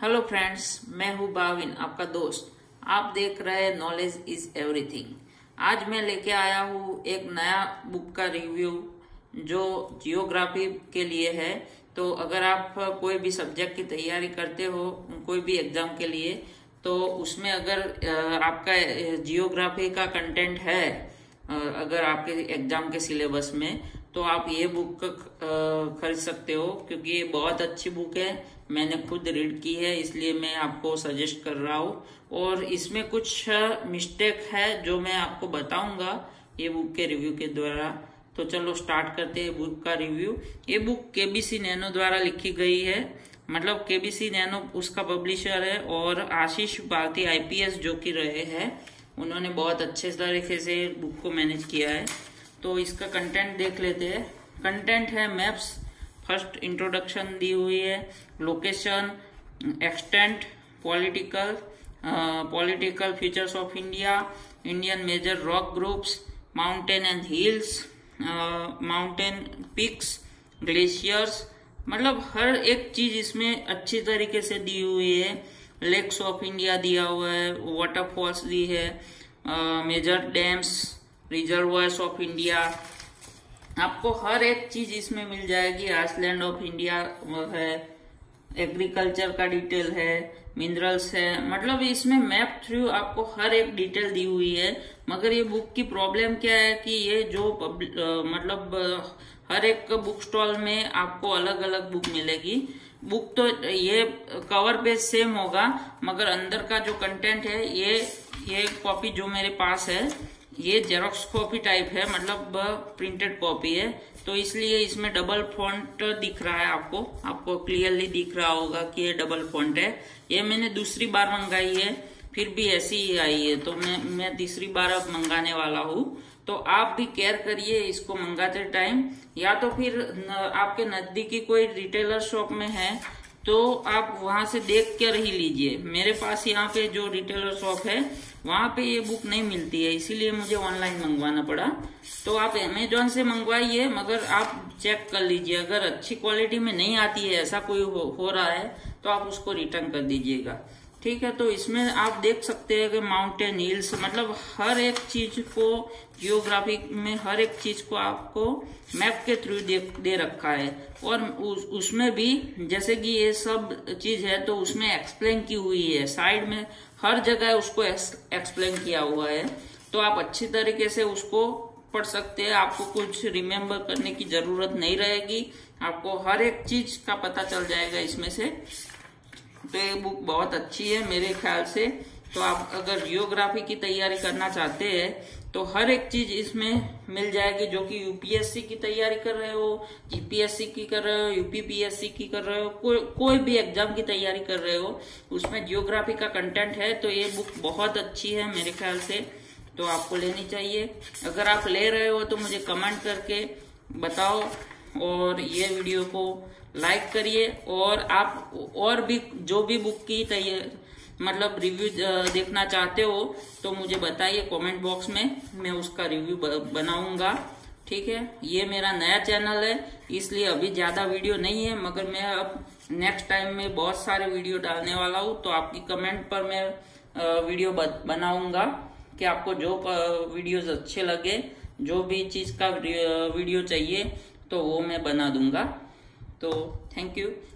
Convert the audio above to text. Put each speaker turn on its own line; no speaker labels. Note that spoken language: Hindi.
हेलो फ्रेंड्स, मैं हूँ बाविन, आपका दोस्त। आप देख रहे हैं नॉलेज इज एवरीथिंग। आज मैं लेके आया हूँ एक नया बुक का रिव्यू जो जियोग्राफी के लिए है। तो अगर आप कोई भी सब्जेक्ट की तैयारी करते हो, कोई भी एग्जाम के लिए, तो उसमें अगर आपका जियोग्राफी का कंटेंट है, अगर आपके एग्जाम के सिलेबस में, तो आप ये बुक खरीद सकते हो, क्योंकि ये बहुत अच्छी बुक है। मैंने खुद रीड की है, इसलिए मैं आपको सजेस्ट कर रहा हूँ। और इसमें कुछ मिस्टेक है जो मैं आपको बताऊंगा ये बुक के रिव्यू के द्वारा। तो चलो स्टार्ट करते हैं बुक का रिव्यू। ये बुक केबीसी नैनो द्वारा लिखी गई है, मतलब केबीसी नैनो उसका पब्लिशर है, और आशीष भारती आईपीएस जो कि रहे हैं, उन्होंने बहुत अच्छे तरीके से बुक को मैनेज किया है। तो इसका कंटेंट देख लेते हैं। कंटेंट है मैप्स, फर्स्ट इंट्रोडक्शन दी हुई है, location, extent, political features of India, Indian major rock groups, mountain and hills, mountain peaks, glaciers, मतलब हर एक चीज इसमें अच्छी तरीके से दी हुई है। लेक्स ऑफ इंडिया दिया हुआ है, वाटरफॉल्स दी है, major dams, reservoirs of India, आपको हर एक चीज इसमें मिल जाएगी। आइसलैंड ऑफ इंडिया है, एग्रीकल्चर का डिटेल है, मिनरल्स है, मतलब इसमें मैप थ्रू आपको हर एक डिटेल दी हुई है। मगर ये बुक की प्रॉब्लम क्या है कि ये जो मतलब हर एक बुक स्टॉल में आपको अलग अलग बुक मिलेगी। बुक तो ये कवर पेज सेम होगा, मगर अंदर का जो कंटेंट है, ये कॉपी जो मेरे पास है, ये जेरोक्स कॉपी टाइप है, मतलब प्रिंटेड कॉपी है। तो इसलिए इसमें डबल फॉन्ट दिख रहा है, आपको क्लियरली दिख रहा होगा कि ये डबल फॉन्ट है। ये मैंने दूसरी बार मंगाई है, फिर भी ऐसी ही आई है, तो मैं तीसरी बार अब मंगाने वाला हूँ। तो आप भी केयर करिए इसको मंगाते टाइम, या तो फिर आपके नजदीकी कोई रिटेलर शॉप में है तो आप वहां से देख कर ही लीजिए। मेरे पास यहाँ पे जो रिटेलर शॉप है वहां पे ये बुक नहीं मिलती है, इसीलिए मुझे ऑनलाइन मंगवाना पड़ा। तो आप अमेजोन से मंगवाइए, मगर आप चेक कर लीजिए, अगर अच्छी क्वालिटी में नहीं आती है, ऐसा कोई हो रहा है, तो आप उसको रिटर्न कर दीजिएगा, ठीक है। तो इसमें आप देख सकते हैं कि माउंटेन, हिल्स, मतलब हर एक चीज को, जियोग्राफी में हर एक चीज को आपको मैप के थ्रू दे रखा है। और उसमें भी जैसे कि ये सब चीज है, तो उसमें एक्सप्लेन की हुई है, साइड में हर जगह उसको एक्सप्लेन किया हुआ है। तो आप अच्छी तरीके से उसको पढ़ सकते हैं, आपको कुछ रिमेम्बर करने की जरूरत नहीं रहेगी, आपको हर एक चीज का पता चल जाएगा इसमें से। तो ये बुक बहुत अच्छी है मेरे ख्याल से। तो आप अगर जियोग्राफी की तैयारी करना चाहते हैं तो हर एक चीज इसमें मिल जाएगी, जो कि यूपीएससी की तैयारी कर रहे हो, जीपीएससी की कर रहे हो, यूपीपीएससी की कर रहे हो, कोई भी एग्जाम की तैयारी कर रहे हो, उसमें जियोग्राफी का कंटेंट है। तो ये बुक बहुत अच्छी है मेरे ख्याल से, तो आपको लेनी चाहिए। अगर आप ले रहे हो तो मुझे कमेंट करके बताओ, और ये वीडियो को लाइक करिए। और आप और भी जो भी बुक की मतलब रिव्यू देखना चाहते हो तो मुझे बताइए कमेंट बॉक्स में, मैं उसका रिव्यू बनाऊंगा, ठीक है। ये मेरा नया चैनल है, इसलिए अभी ज्यादा वीडियो नहीं है, मगर मैं अब नेक्स्ट टाइम में बहुत सारे वीडियो डालने वाला हूँ। तो आपकी कमेंट पर मैं वीडियो बनाऊंगा कि आपको जो वीडियोज अच्छे लगे, जो भी चीज का वीडियो चाहिए, तो वो मैं बना दूंगा। तो थैंक यू।